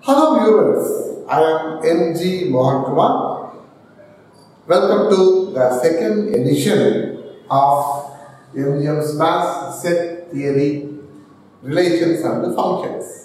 Hello viewers, I am mgmsmaths. Welcome to the second edition of mgmsmaths set theory, relations and functions.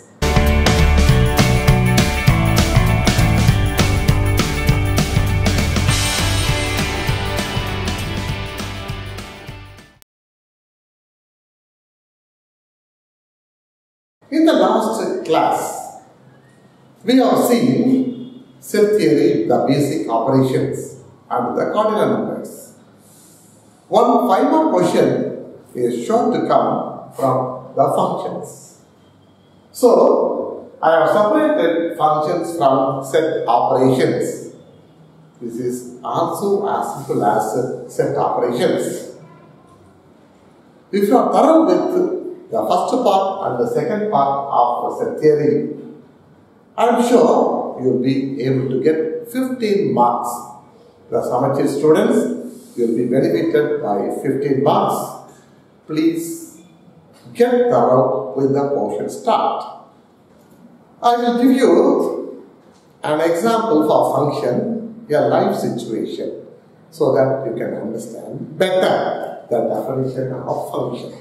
In the last class, we have seen set theory, the basic operations and the cardinal numbers. One final question is sure to come from the functions. So, I have separated functions from set operations. This is also as simple as set operations. If you are thorough with the first part and the second part of set theory, I am sure you will be able to get 15 marks. The Samacheer students, you will be benefited by 15 marks. Please get thorough with the portion start. I will give you an example for function, a life situation, so that you can understand better the definition of function.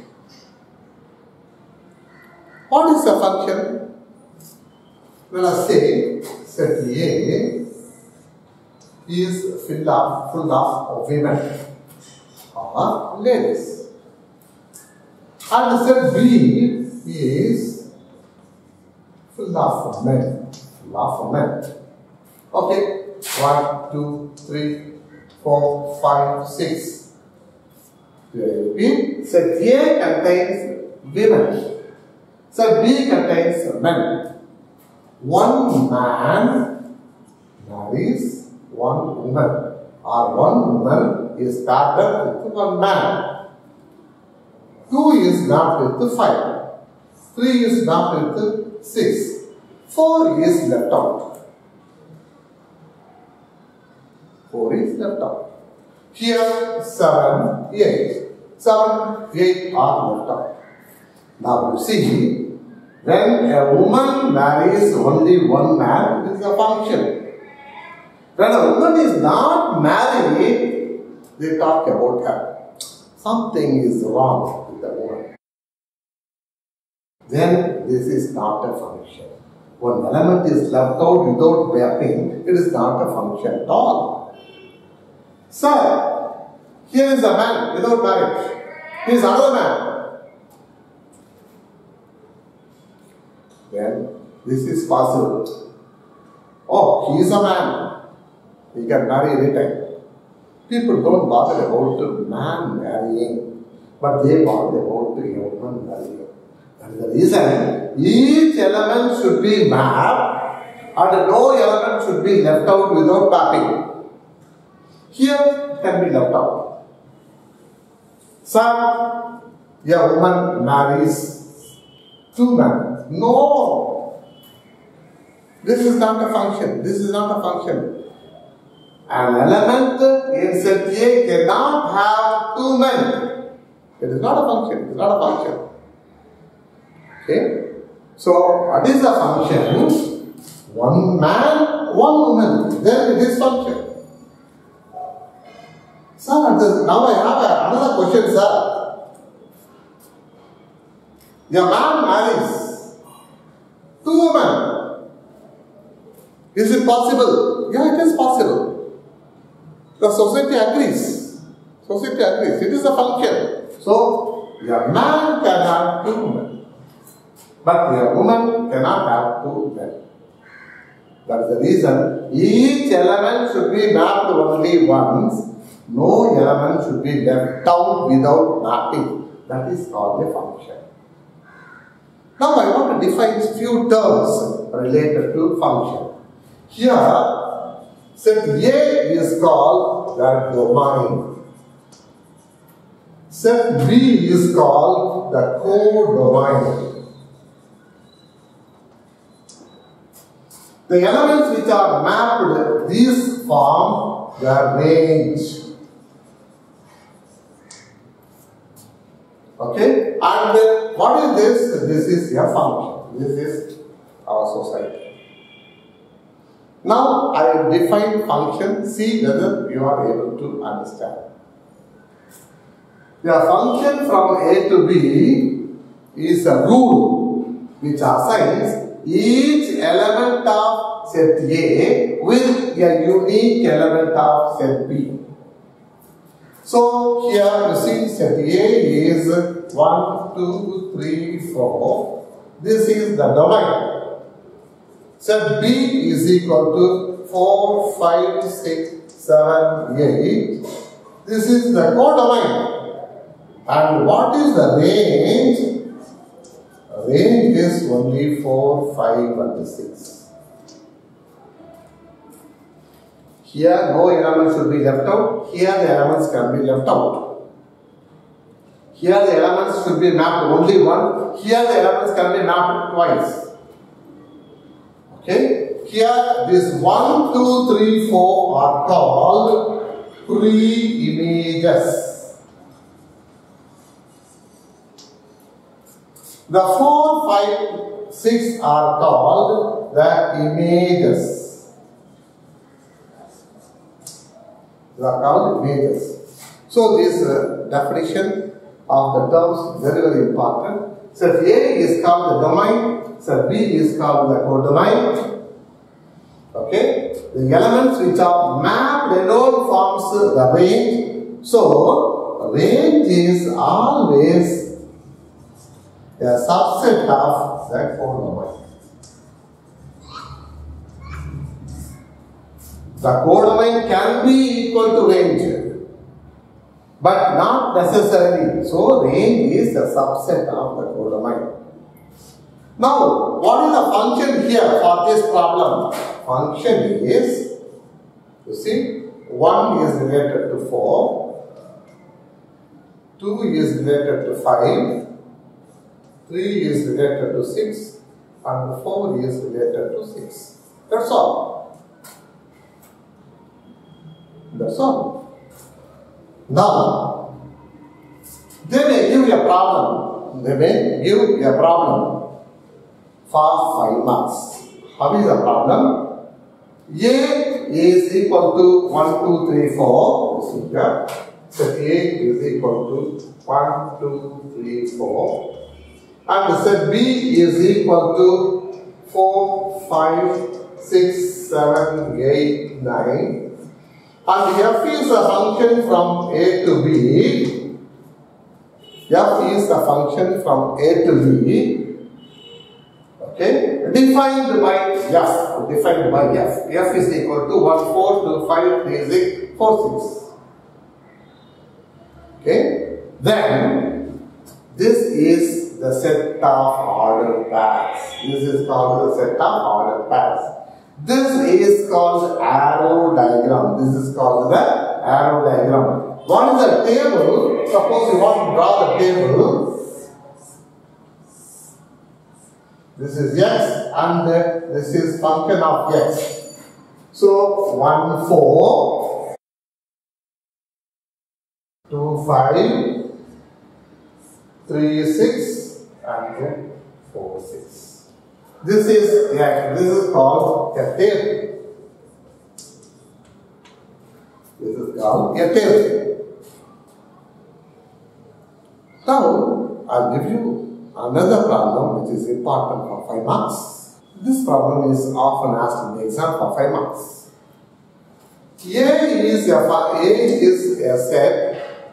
What is a function? Let us say set A is full of women or ladies, and set B is full of men. Okay, 1, 2, 3, 4, 5, 6. Repeat. Set A contains women. Set B contains men. One man marries one woman, or one woman is paired up with one man. 2 is not with 5. 3 is not with 6. 4 is left out. 4 is left out. Here 7, 8. 7, 8 are left out. Now you see, when a woman marries only one man, it is a function. When a woman is not married, they talk about her. Something is wrong with the woman. Then this is not a function. One element is left out without mapping, it is not a function at all. Sir, here is a man without marriage. He is another man. Then this is possible. Oh, he is a man. He can marry anytime. People don't bother about man marrying, but they bother about woman marrying. That is the reason each element should be mapped and no element should be left out without mapping. Here it can be left out. Sir, a woman marries 2 men. No, this is not a function. This is not a function. An element in set A cannot have 2 men. It is not a function. It is not a function. Okay. So, what is a function? One man, one woman. Then it is function. Sir, now I have another question, sir. A man marries 2 women. Is it possible? Yeah, it is possible. The society agrees. Society agrees. It is a function. So, a man can have 2 women. But a woman cannot have 2 men. That is the reason each element should be mapped only once. No element should be left out without mapping. That is called a function. Now I want to define few terms related to function. Here, set A is called the domain. Set B is called the codomain. The elements which are mapped, these form the range. Okay, and what is this? This is a function. This is our society. Now I will define function, see whether you are able to understand. The function from A to B is a rule which assigns each element of set A with a unique element of set B. So here you see set A is 1, 2, 3, 4. This is the domain. Set B is equal to 4, 5, 6, 7, 8. This is the codomain. And what is the range? Range is only 4, 5 and 6. Here no elements should be left out. Here the elements can be left out. Here the elements should be mapped only one. Here the elements can be mapped twice. Okay? Here this 1, 2, 3, 4 are called pre-images. The 4, 5, 6 are called the images. They are called images. So this definition of the terms is very important. Set A is called the domain, set B is called the codomain. Okay? The elements which are mapped alone forms the range. So range is always a subset of that codomain. The codomain can be equal to range, but not necessarily. So range is a subset of the codomain. Now, what is the function here for this problem? Function is, you see, 1 is related to 4, 2 is related to 5, 3 is related to 6, and 4 is related to 6. That's all. That's all. Now, they may give you a problem. They may give you a problem for 5 marks. How is the problem? A is equal to 1, 2, 3, 4. Here. Set A is equal to 1, 2, 3, 4. And set B is equal to 4, 5, 6, 7, 8, 9. And f is a function from A to B. F is a function from A to B. Okay, defined by f. Defined by f. F is equal to 1, 4, 2, 5, 3, 6, 4, 6. Okay, then this is the set of ordered pairs. This is called the set of ordered pairs. This is called arrow diagram. This is called the arrow diagram. What is the table? Suppose you want to draw the table. This is x and this is function of x. So 1, 4, 2, 5, 3, 6 and 4, 6. This is called a table. This is called a table. Now, I'll give you another problem which is important for 5 marks. This problem is often asked in the exam for 5 marks. A is a set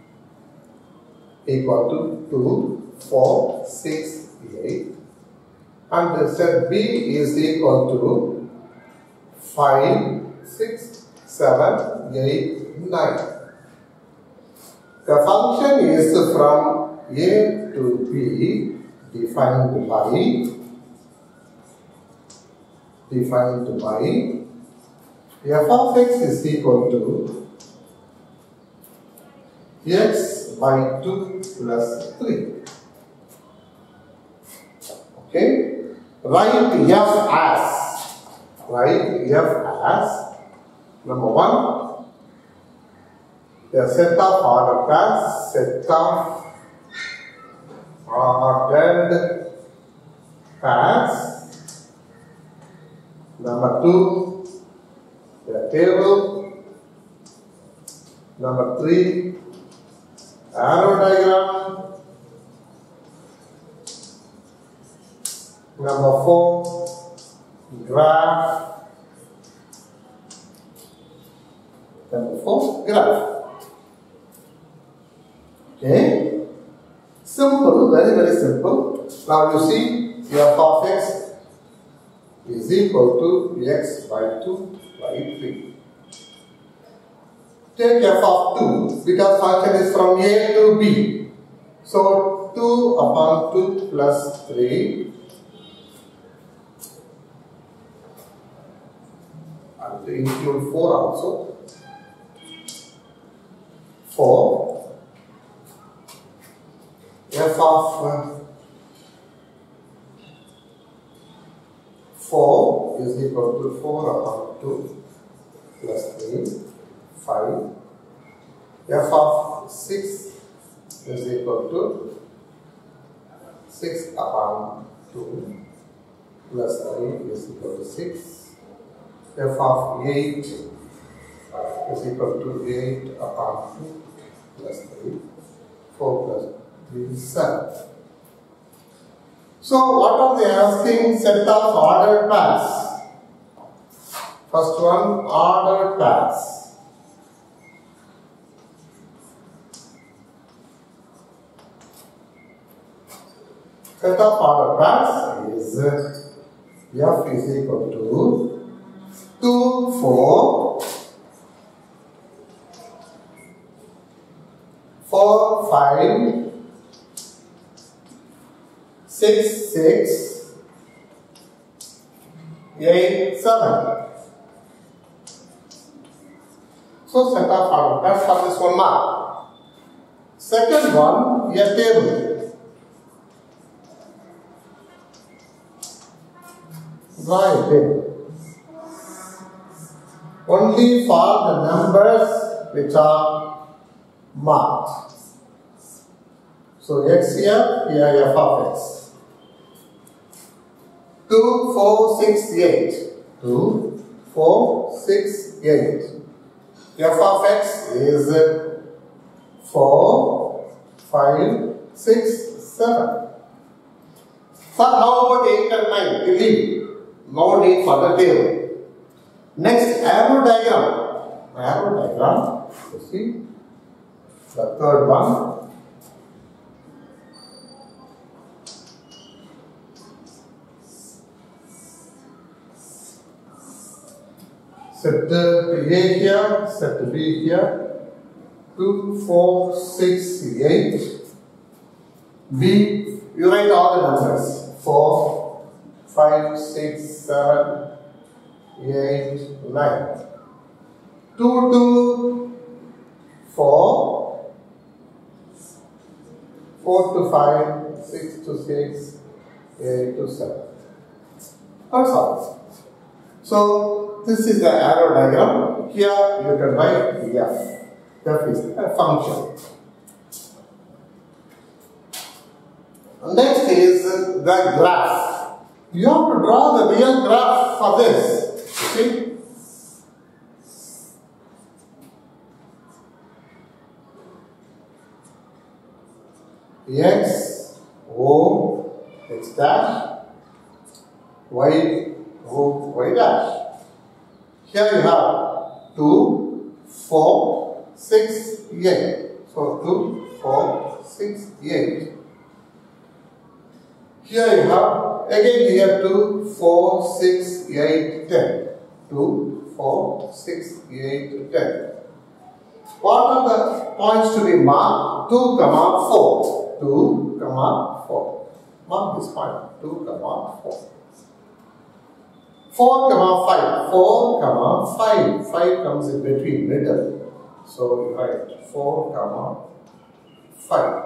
equal to 2, 4, 6, 8. And the set B is equal to 5, 6, 7, 8, 9. The function is from A to B defined by f of x is equal to x by 2 plus 3. Okay? Write f as number 1, the set of ordered pairs, set of ordered pairs. Number 2, table. Number 3, arrow diagram. Number 4, graph. Number 4, graph. Okay? Simple, very, very simple. Now you see f of x is equal to x by 2 by 3. Take f of 2 because function is from a to b. So 2 upon 2 plus 3 and include 4 also. 4 f of 4 is equal to 4 upon 2 plus 3, 5. F of 6 is equal to 6 upon 2 plus 3 is equal to 6. F of 8 is equal to 8 upon 2 plus 3. 4 plus 3 is 7. So, what are they asking? Set of ordered pairs. First one, ordered pairs. Set of ordered pairs is f is equal to 2, 4, 4, 5, 6, 6, 8, 7. So set of ordered pairs for this one mark. Second one, a table. Draw a table. Only for the numbers which are marked. So x here f of x. 2, 4, 6, 8. 2, 4, 6, 8. F of x is 4, 5, 6, 7. So how about 8 and 9? Delete. No need for the table. Next, arrow diagram. Arrow diagram. You see the third one. Set A here, set B here. 2, 4, 6, 8. B, you write all the numbers. 4, 5, 6, 7, 8, 9. 2 to 4, 4 to 5, 6 to 6, 8 to 7. That's all. So, this is the arrow diagram. Here you can write f. F is a function. Next is the graph. You have to draw the real graph for this. See? X, O, X dash, Y, O, Y dash. Here you have 2, 4, 6, 8. So 2, 4, 6, 8. Here you have again here 2, 4, 6, 8, 10. 2, 4, 6, 8, 10. What are the points to be marked? 2, 4. 2, 4. Mark this point. 2, 4. 4, 5. 4, 5. 5 comes in between, middle. So you write 4, 5.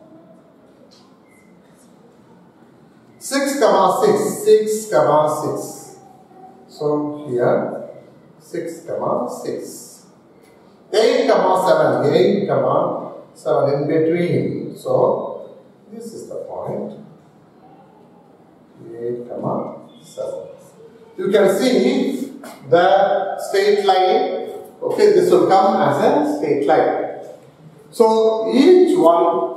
6, 6. 6, 6. So here 6, 6. 8, 7. 8, 7 in between. So this is the point. 8, 7. You can see the straight line. Okay, this will come as a straight line. So each one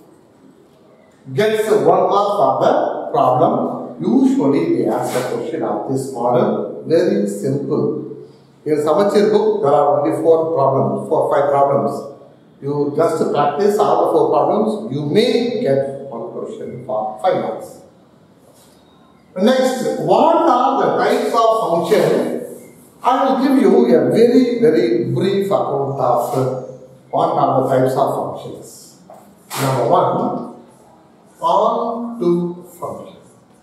gets 1 mark for the problem. Usually they ask a question of this model. Very simple. In Samacheer book, there are only 5 problems. You just practice all the 4 problems, you may get 1 question for 5 marks. Next, what are the types of function? I will give you a very, very brief account of what are the types of functions. Number 1, on-to function.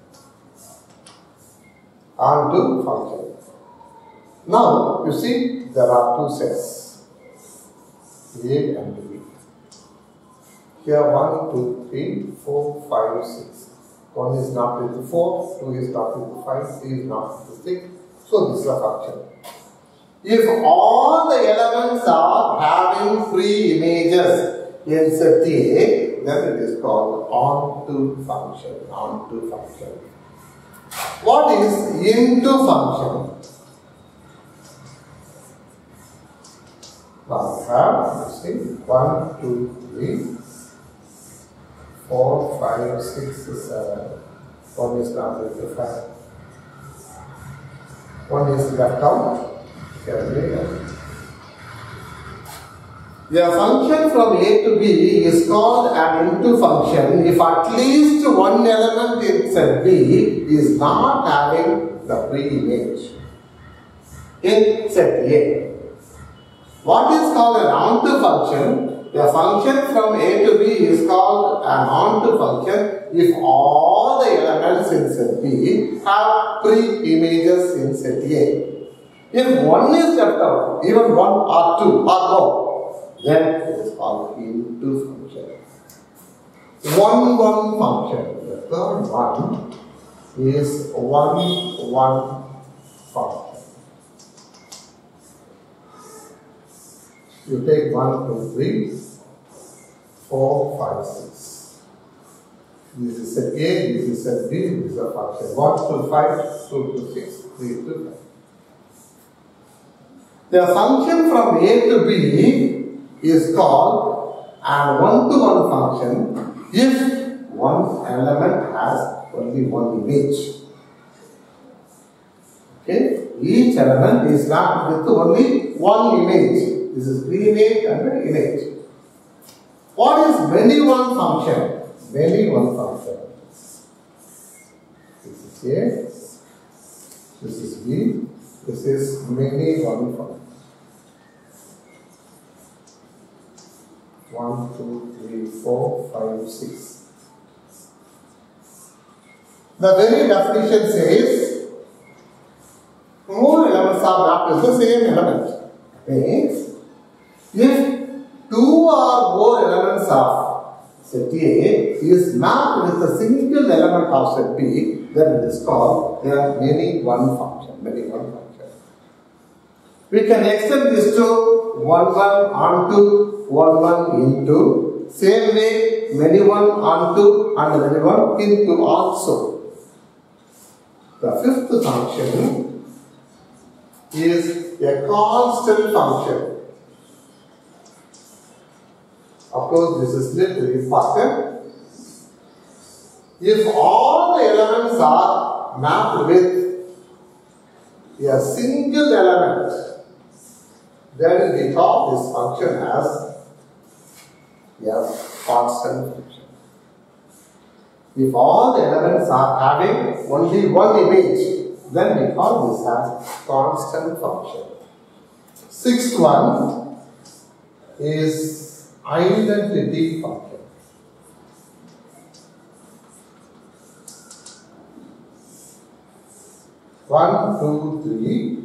On-to function. Now, you see, there are 2 sets, A and B. Here 1, 2, 3, 4, 5, 6. 1 is not with 4, 2 is not with 5, 3 is not with 6. So, this is a function. If all the elements are having free images in set A, then it is called on-to function. On-to function. What is into function? Now, you see, 1, 2, 3, 4, 5, 6, 7. 1 is not with the 5. 1 is left out. A function from A to B is called an into function if at least 1 element in set B is not having the free image in set A. What is called an onto function? A function from A to B is called an onto function if all the elements in set B have free images in set A. If 1 is left out, even 1 or 2 or more, then it is called into function. 1-1 function. The third one is 1-1 function. You take 1, 2, 3, 4, 5, 6. This is set A, this is set B, this is a function. 1 to 5, 2 to 6, 3 to 5. The function from A to B is called an 1-to-1 function if 1 element has only 1 image. Okay? Each element is not with only 1 image. This is pre-image and an image. What is many-one function? Many-one function. This is A, this is B, this is many-one function. 1, 2, 3, 4, 5, 6. The very definition says more elements are mapped as the same element. Means if 2 or more elements of set A is mapped with a single element of set B, then it is called a many-one function. Many-one function. We can extend this to 1-1 onto 1-1 into. Same way, many-one onto and many-one into also. The fifth function is a constant function. Of course, this is little important. If all the elements are mapped with a single element, then we call this function as a constant function. If all the elements are having only 1 image, then we call this as constant function. Sixth one is identity function. One, two, three.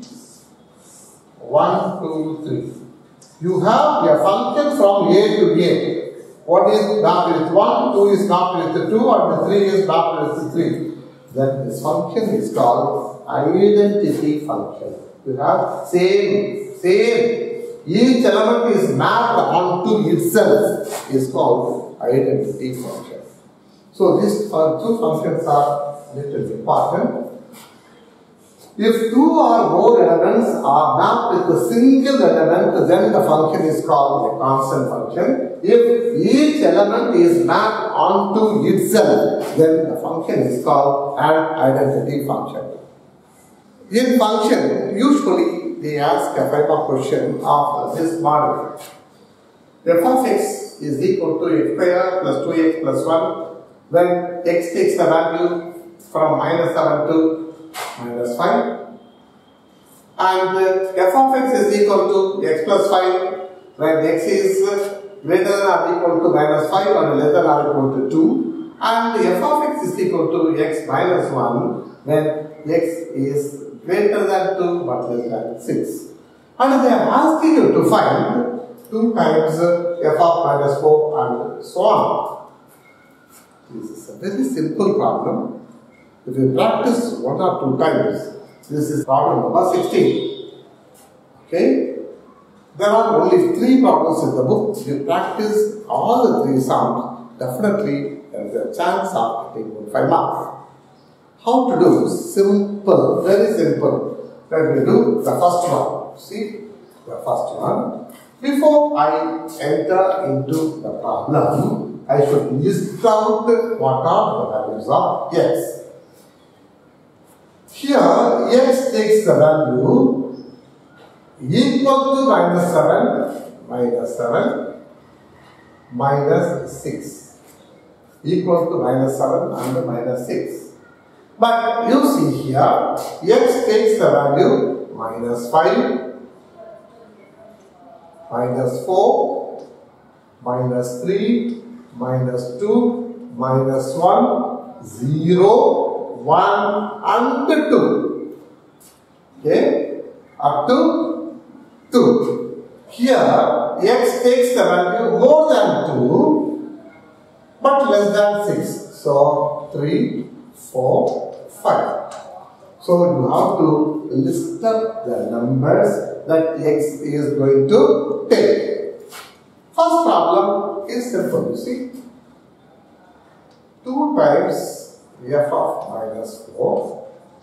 1, 2, 3. You have a function from A to A. What is mapped with 1, 2 is mapped with 2, and 3 is mapped with 3. Then this function is called identity function. You have same. Each element is mapped onto itself is called identity function. So these 2 functions are little important. If two or more elements are mapped with a single element, then the function is called a constant function. If each element is mapped onto itself, then the function is called an identity function. In function, usually they ask a 5-mark question of this model. F of x is equal to x square plus 2x plus 1 when x takes the value from -7 to -5. And f of x is equal to x plus 5 when x is greater than or equal to -5 or less than or equal to 2. And f of x is equal to x minus 1 when x is greater than 2 but less than 6. And they are asking you to find 2 times f of minus 4 and so on. This is a very simple problem. If you practice 1 or 2 times, this is problem number 16. Okay? There are only 3 problems in the book. If you practice all the 3 sums, definitely there is a chance of getting 5 marks. How to do? Simple, very simple. Let me do the first one. See, the first one. Before I enter into the problem, I should list out what are the values of x. Here, x takes the value equal to -7, -6. Equal to -7 and -6. But you see here, x takes the value -5, -4, -3, -2, -1, 0, 1 and 2. Okay? Up to 2. Here, x takes the value more than 2 but less than 6. So, 3, 4, 5. So, you have to list up the numbers that x is going to take. First problem is simple, you see. 2 times f of minus 4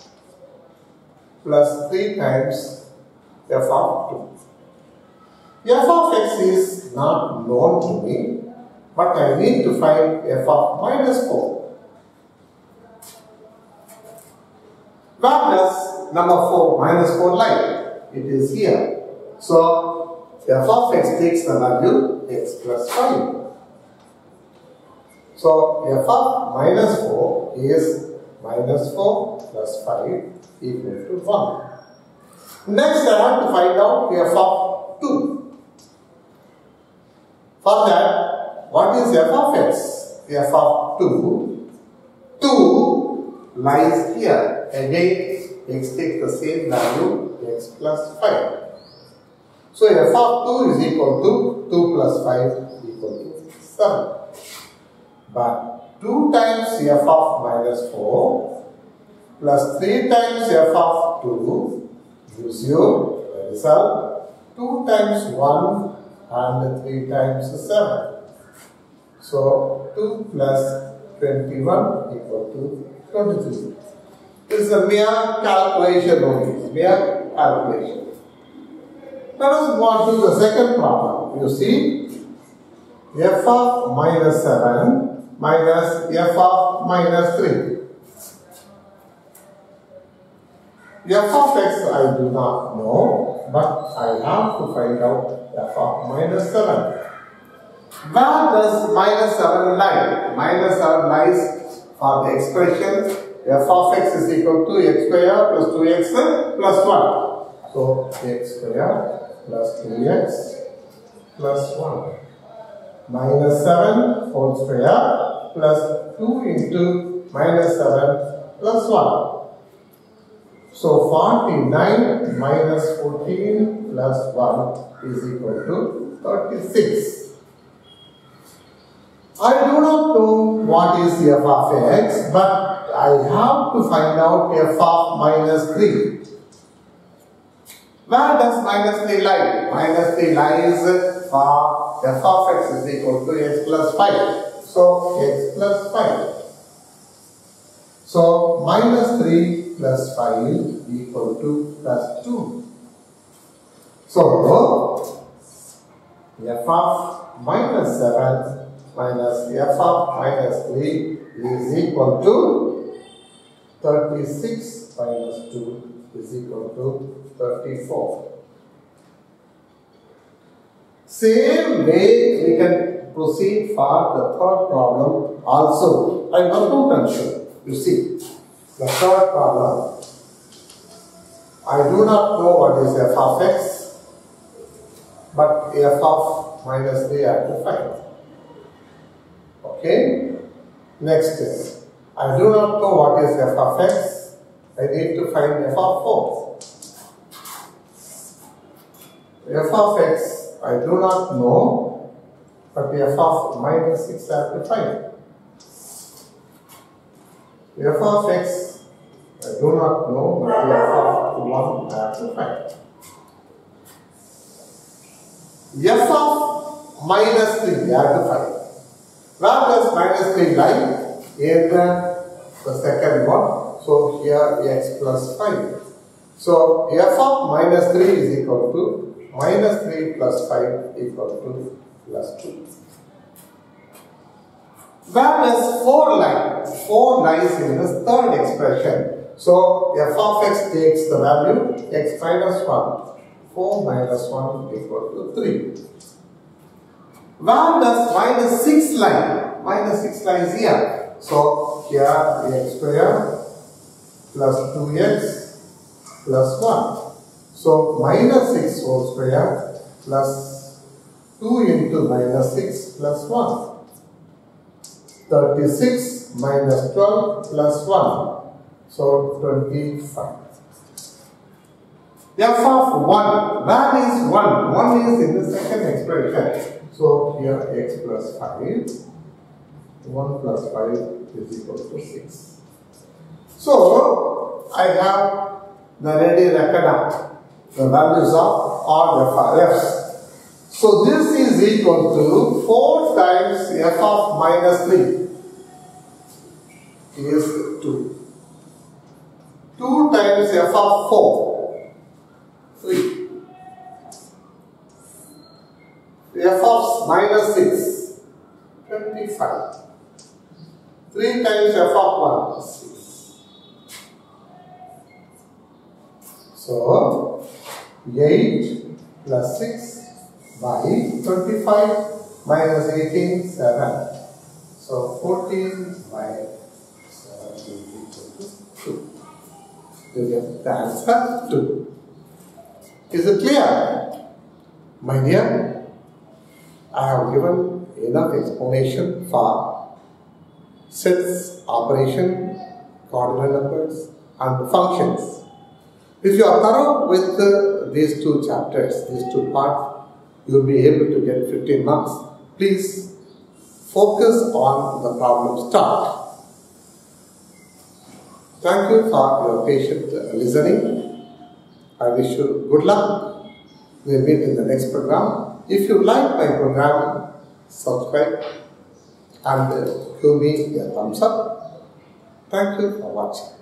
plus 3 times f of 2. F of x is not known to me, but I need to find f of minus 4. Where does number 4 minus 4 lie? It is here. So, f of x takes the value x plus 5. So, f of minus 4 is minus 4 plus 5 equal to 1. Next, I have to find out f of 2. For that, what is f of x? F of 2. 2 lies here. Again, x takes the same value, x plus 5. So, f of 2 is equal to 2 plus 5 equal to 7. But 2 times f of minus 4 plus 3 times f of 2 gives you the result 2 times 1 and 3 times 7. So, 2 plus 21 equal to 23. This is a mere calculation only, mere calculation. Let us move on to the second problem. You see, f of minus 7 minus f of minus 3. F of x I do not know, but I have to find out f of minus 7. Where does minus 7 lie? Minus 7 lies for the expression f of x is equal to x square plus 2x plus 1. So, x square plus 2x plus 1 minus 7 whole square plus 2 into minus 7 plus 1. So, 49 minus 14 plus 1 is equal to 36. I do not know what is f of x, but I have to find out f of minus 3. Where does minus 3 lie? Minus 3 lies for f of x is equal to x plus 5. So, x plus 5. So, minus 3 plus 5 equal to plus 2. So, f of minus 7 minus f of minus 3 is equal to 36 minus 2 is equal to 34. Same way we can proceed for the third problem also. I will not mention. You see, the third problem, I do not know what is f of x, but f of minus 3 I have to find. Okay? Next is, I do not know what is f of x, I need to find f of 4. F of x I do not know, but f of minus 6 I have to find. F of x I do not know, but f of 1 I have to find. F of minus 3 I have to find. Where does minus 3 lie? In the second one. So here x plus 5. So f of minus 3 is equal to minus 3 plus 5 equal to plus 2. Where does 4 lie? 4 lies in the third expression. So f of x takes the value x minus 1. 4 minus 1 equal to 3. Where does minus 6 lie? Minus 6 lies here. So here x square plus 2x plus 1. So minus 6 whole square plus 2 into minus 6 plus 1. 36 minus 12 plus 1. So 25. F of 1. Where is 1? 1 is in the second expression. So here x plus 5. 1 plus 5 is equal to 6. So I have the ready reckoner. The values of all f's. So this is equal to 4 times f of minus 3 is 2. 2 times f of 4, 3. F of minus 6, 25. 3 times f of 1, 6. So 8 plus 6 by 25 minus 18, 7. So 14 by 7 is equal to 2. You get the answer 2. Is it clear? My dear, I have given enough explanation for sets, operation, cardinal numbers and functions. If you are thorough with these two chapters, these two parts, you will be able to get 15 marks. Please focus on the problem start. Thank you for your patient listening. I wish you good luck. We will meet in the next program. If you like my program, subscribe and give me a thumbs up. Thank you for watching.